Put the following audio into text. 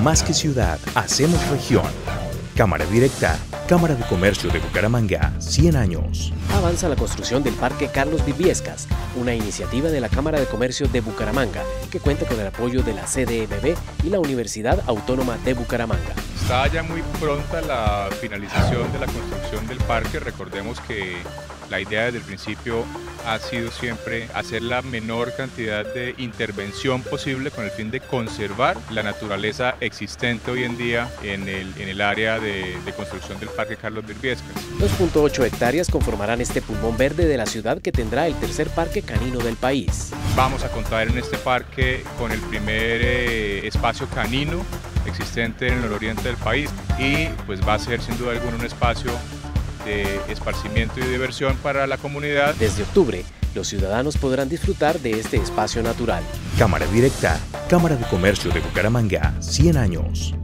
Más que ciudad, hacemos región. Cámara Directa, Cámara de Comercio de Bucaramanga, 100 años. Avanza la construcción del Parque Carlos Viviescas, una iniciativa de la Cámara de Comercio de Bucaramanga que cuenta con el apoyo de la CDMB y la Universidad Autónoma de Bucaramanga. Está ya muy pronta la finalización de la construcción del parque. Recordemos que la idea desde el principio ha sido siempre hacer la menor cantidad de intervención posible con el fin de conservar la naturaleza existente hoy en día en el área de construcción del Parque Carlos Viviescas. 2.8 hectáreas conformarán este pulmón verde de la ciudad que tendrá el tercer parque canino del país. Vamos a contar en este parque con el primer espacio canino existente en el nororiente del país y pues va a ser sin duda alguna un espacio de esparcimiento y diversión para la comunidad. Desde octubre, los ciudadanos podrán disfrutar de este espacio natural. Cámara Directa, Cámara de Comercio de Bucaramanga, 100 años.